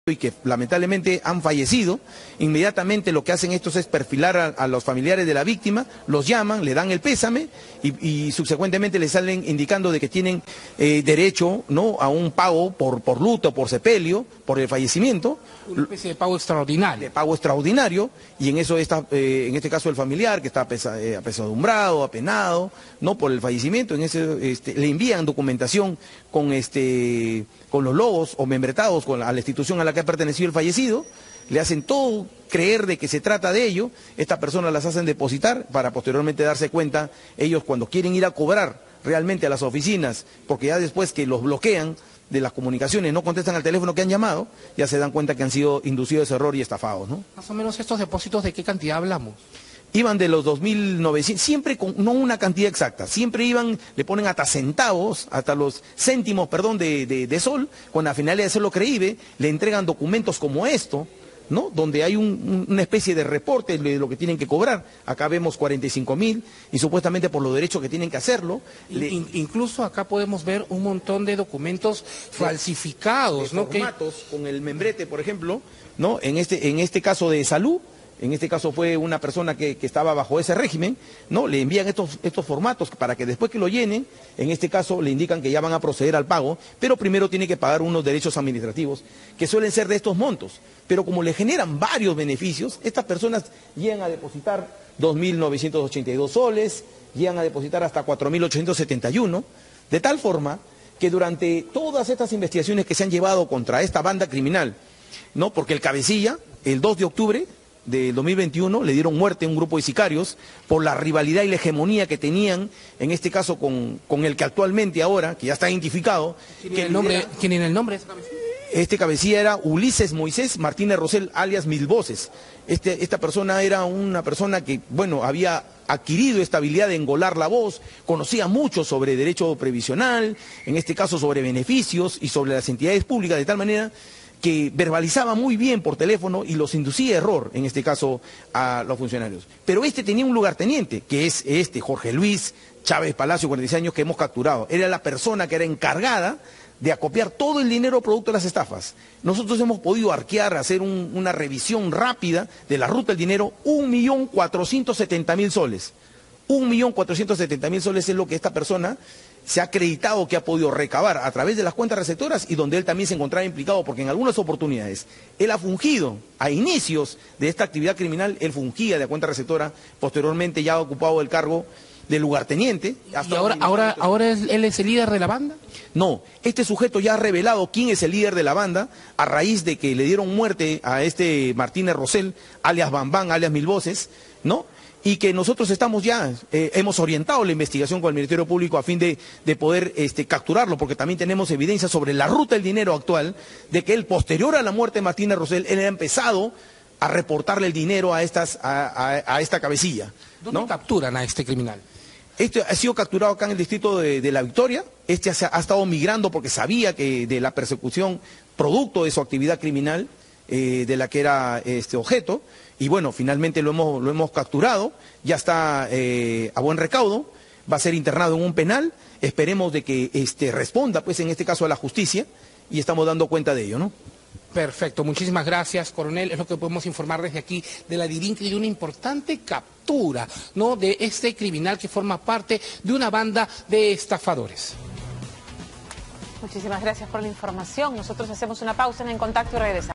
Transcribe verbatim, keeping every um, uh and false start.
y que lamentablemente han fallecido, inmediatamente lo que hacen estos es perfilar a, a los familiares de la víctima, los llaman, le dan el pésame y, y subsecuentemente les salen indicando de que tienen eh, derecho, ¿no?, a un pago por, por luto, por sepelio, por el fallecimiento. Una especie de pago extraordinario. De pago extraordinario, y en eso está, eh, en este caso el familiar que está apesa, eh, apesadumbrado, apenado, ¿no?, por el fallecimiento, en ese, este, le envían documentación con este con los logos o membretados con la, a la institución a la que ha pertenecido el fallecido, le hacen todo creer de que se trata de ello, estas personas las hacen depositar para posteriormente darse cuenta, ellos cuando quieren ir a cobrar realmente a las oficinas, porque ya después que los bloquean de las comunicaciones, no contestan al teléfono que han llamado, ya se dan cuenta que han sido inducidos a ese error y estafados, ¿no? Más o menos estos depósitos, ¿de qué cantidad hablamos? Iban de los dos mil novecientos, siempre con no una cantidad exacta, siempre iban, le ponen hasta centavos, hasta los céntimos, perdón, de, de, de sol, con la finalidad de hacerlo creíble, le entregan documentos como esto, ¿no?, donde hay un, un, una especie de reporte de lo que tienen que cobrar. Acá vemos cuarenta y cinco mil y supuestamente por los derechos que tienen que hacerlo. In, le... Incluso acá podemos ver un montón de documentos falsificados, de ¿no? Formatos, que... con el membrete, por ejemplo, ¿no?, en este, en este caso de salud. En este caso fue una persona que, que estaba bajo ese régimen, ¿no? Le envían estos, estos formatos para que después que lo llenen, en este caso le indican que ya van a proceder al pago, pero primero tiene que pagar unos derechos administrativos, que suelen ser de estos montos. Pero como le generan varios beneficios, estas personas llegan a depositar dos mil novecientos ochenta y dos soles, llegan a depositar hasta cuatro mil ochocientos setenta y uno, de tal forma que durante todas estas investigaciones que se han llevado contra esta banda criminal, ¿no?, porque el cabecilla, el dos de octubre del dos mil veintiuno, le dieron muerte a un grupo de sicarios por la rivalidad y la hegemonía que tenían, en este caso con, con el que actualmente ahora, que ya está identificado. ¿Quién era el nombre, ¿quién era el nombre de ese cabecilla? Este cabecilla era Ulises Moisés Martínez Rosell, alias Mil Voces. Este, esta persona era una persona que, bueno, había adquirido esta habilidad de engolar la voz, conocía mucho sobre derecho previsional, en este caso sobre beneficios y sobre las entidades públicas, de tal manera que verbalizaba muy bien por teléfono y los inducía a error, en este caso, a los funcionarios. Pero este tenía un lugarteniente, que es este, Jorge Luis Chávez Palacio, cuarenta y seis años, que hemos capturado. Era la persona que era encargada de acopiar todo el dinero producto de las estafas. Nosotros hemos podido arquear, hacer un, una revisión rápida de la ruta del dinero, un millón cuatrocientos setenta mil soles. Un millón cuatrocientos setenta mil soles es lo que esta persona se ha acreditado que ha podido recabar a través de las cuentas receptoras y donde él también se encontraba implicado, porque en algunas oportunidades él ha fungido, a inicios de esta actividad criminal, él fungía de cuenta receptora, posteriormente ya ha ocupado el cargo de lugarteniente. ¿Y ahora, ahora, ahora él es el líder de la banda? No, este sujeto ya ha revelado quién es el líder de la banda a raíz de que le dieron muerte a este Martínez Rosell, alias Bambán, alias Mil Voces, ¿no?, y que nosotros estamos ya, eh, hemos orientado la investigación con el Ministerio Público a fin de, de poder este, capturarlo, porque también tenemos evidencia sobre la ruta del dinero actual, de que él, posterior a la muerte de Martínez Rosell, él ha empezado a reportarle el dinero a, estas, a, a, a esta cabecilla, ¿no? ¿Dónde capturan a este criminal? Este ha sido capturado acá en el distrito de, de La Victoria. Este ha, ha estado migrando porque sabía que de la persecución producto de su actividad criminal, eh, de la que era este objeto, y bueno, finalmente lo hemos, lo hemos capturado, ya está eh, a buen recaudo, va a ser internado en un penal, esperemos de que este, responda, pues en este caso a la justicia, y estamos dando cuenta de ello, ¿no? Perfecto, muchísimas gracias, coronel. Es lo que podemos informar desde aquí de la Dirinca y de una importante captura, ¿no?, de este criminal que forma parte de una banda de estafadores. Muchísimas gracias por la información. Nosotros hacemos una pausa en En Contacto y regresamos.